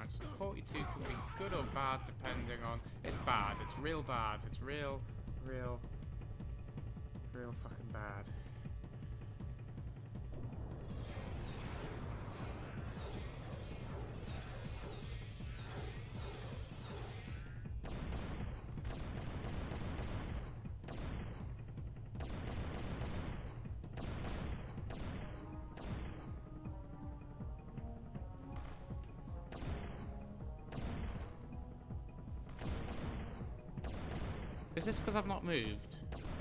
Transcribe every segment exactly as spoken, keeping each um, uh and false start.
Alright, so forty-two can be good or bad depending on... It's bad. It's real bad. It's real, real, real fucking bad. Is this because I've not moved?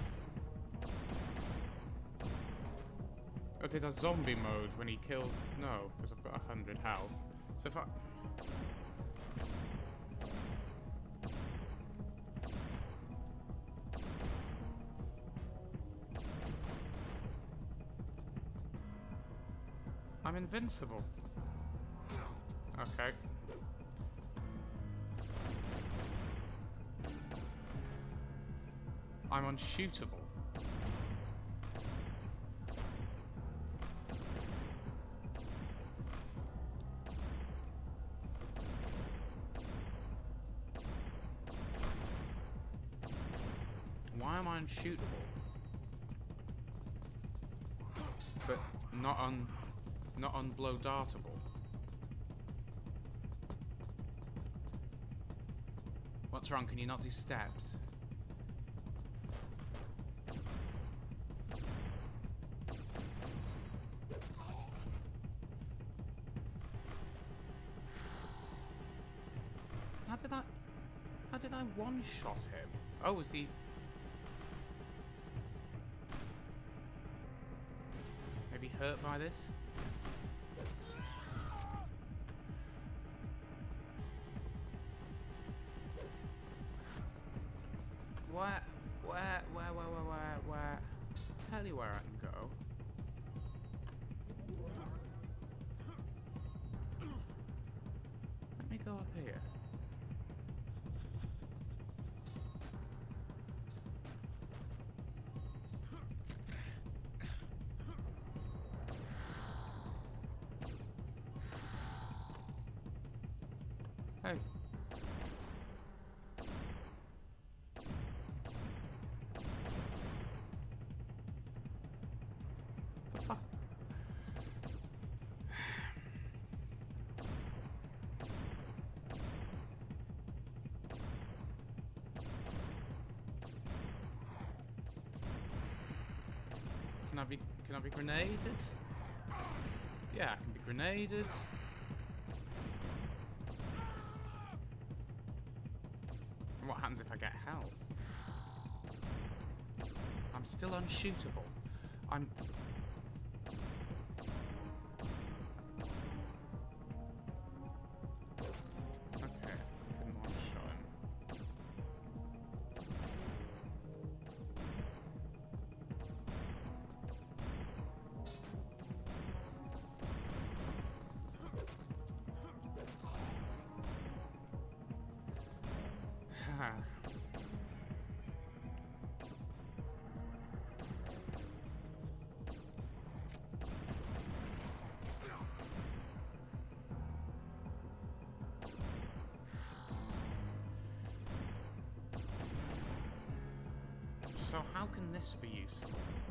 Or did a zombie mode when he killed... No, because I've got one hundred health. So if I... I'm invincible. Okay. I'm unshootable. Why am I unshootable? But not un not unblow dartable. What's wrong? Can you not do steps? How did I... How did I one-shot him? Oh, was he... Maybe hurt by this? Where... Where... Where... Where... Where... Where... Where... Tell you where I can go. Let me go up here. Hey. The fuck? Can I be can I be grenaded? Yeah, I can be grenaded. And what happens if I get health? I'm still unshootable. I'm... Okay, I couldn't one-shot him. So how can this be useful?